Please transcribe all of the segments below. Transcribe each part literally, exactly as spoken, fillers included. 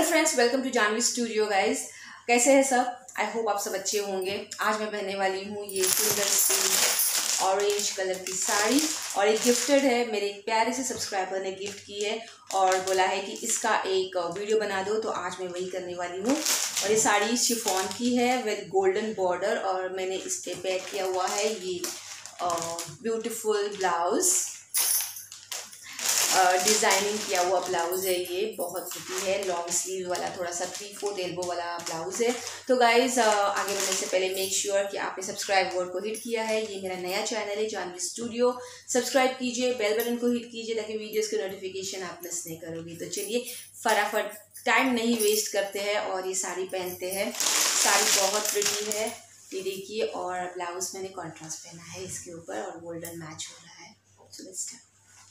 Friends, welcome to Janvi studio guys. कैसे हैं सब? आई होप आप सब अच्छे होंगे। आज मैं पहनने वाली हूँ ये सुंदर सी ऑरेंज कलर की साड़ी और एक गिफ्टेड है। मेरे एक प्यारे से सब्सक्राइबर ने गिफ्ट की है और बोला है कि इसका एक वीडियो बना दो, तो आज मैं वही करने वाली हूँ। और ये साड़ी शिफॉन की है विद गोल्डन बॉर्डर और मैंने इस पे पैक किया हुआ है ये ब्यूटीफुल ब्लाउज, डिज़ाइनिंग किया हुआ ब्लाउज़ है। ये बहुत प्रिटी है, लॉन्ग स्लीव वाला, थोड़ा सा थ्री फोर्थ एल्बो वाला ब्लाउज़ है। तो गाइज़ आगे बढ़ने से पहले मेक श्योर कि आपने सब्सक्राइब वर्ड को हिट किया है। ये मेरा नया चैनल है जानवी स्टूडियो, सब्सक्राइब कीजिए, बेल बटन को हिट कीजिए ताकि वीडियोज़ के नोटिफिकेशन आप मिस नहीं करोगे। तो चलिए फटाफट टाइम नहीं वेस्ट करते हैं और ये साड़ी पहनते हैं। साड़ी बहुत प्रिटी है, ये देखिए, और ब्लाउज़ मैंने कॉन्ट्रास्ट पहना है इसके ऊपर और गोल्डन मैच हो रहा है। So let's start.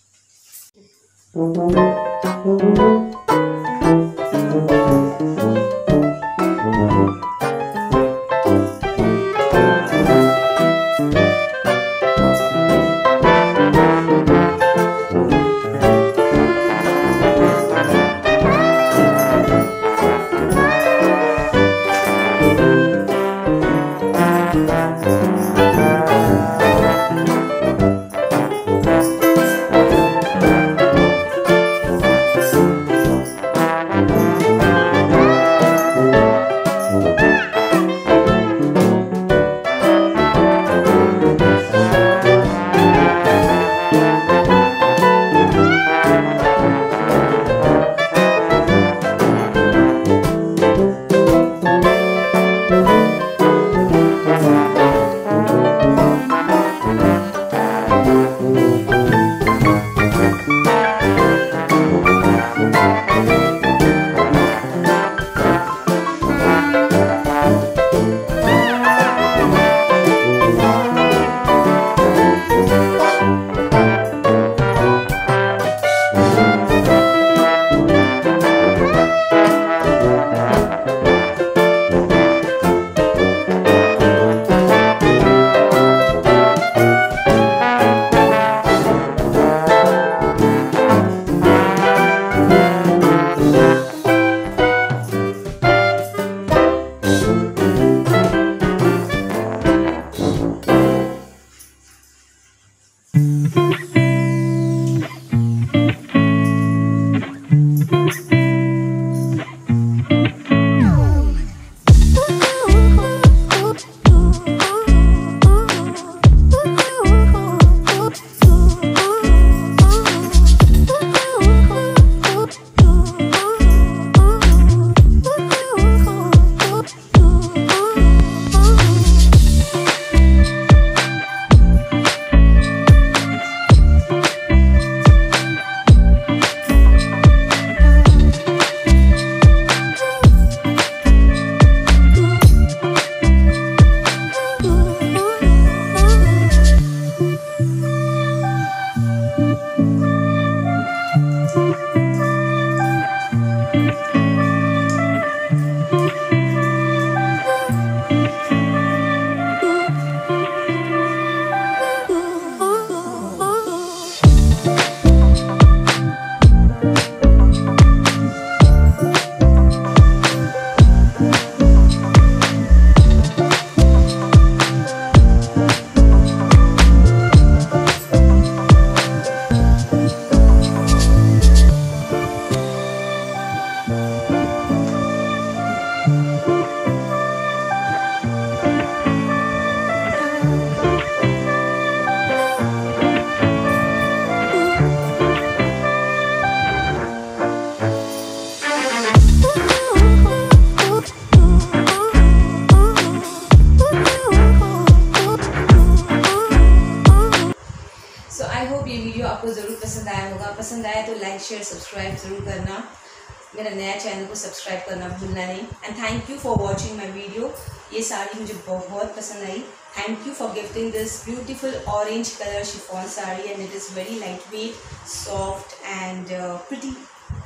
ये वीडियो आपको ज़रूर पसंद आया होगा। पसंद आया तो लाइक शेयर सब्सक्राइब ज़रूर करना। मेरा नया चैनल को सब्सक्राइब करना भूलना नहीं। And thank you for watching my video. ये साड़ी मुझे बहुत पसंद आई। Thank you for gifting this beautiful orange colour chiffon sari and it is very light weight, soft and pretty.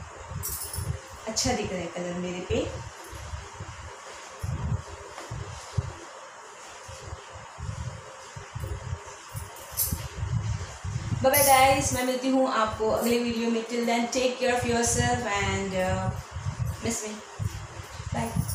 अच्छा दिख रहा है कलर मेरे पे। बाय बाय गाइस, मैं मिलती हूँ आपको अगले वीडियो में। Till then take care of yourself and miss me bye.